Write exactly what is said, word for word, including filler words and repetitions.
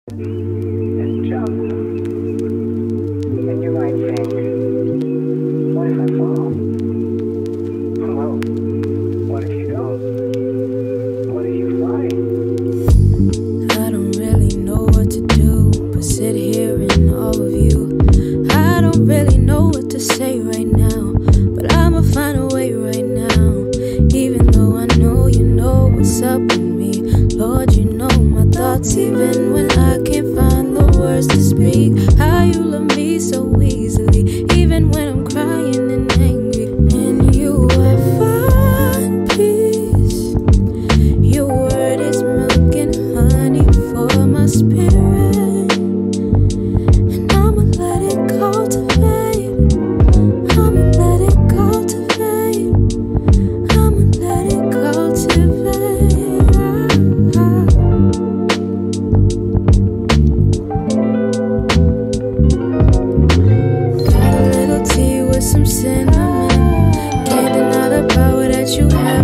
and jump. And you might think, what if I fall? Well, what if you don't? What if you fly? I don't really know what to do but sit here in awe of you. I don't really know what to say right now, but I'ma find a way right now. Even though I know you know what's up with me, Lord, you know my thoughts even when I can't find the words to speak. How you love me so easily, even when I'm crying and angry. In you I find peace. Your word is milk and honey for my spirit, and I'ma let it cultivate. I'ma let it cultivate. I'ma let it cultivate. Got a little tea with some cinnamon. Can't deny the power that you have.